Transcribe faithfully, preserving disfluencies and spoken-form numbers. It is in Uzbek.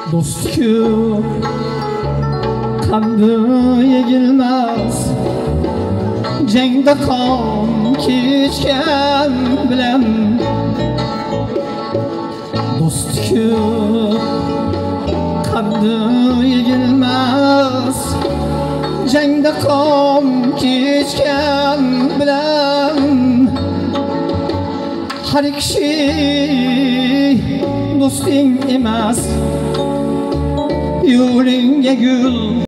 Dost-ku qandı yegilmas, jangda qon kechgan bilan. Dost-ku qandı yegilmas, jangda qon kechgan bilan. Har kishi do'sting emas, yo'lingga gul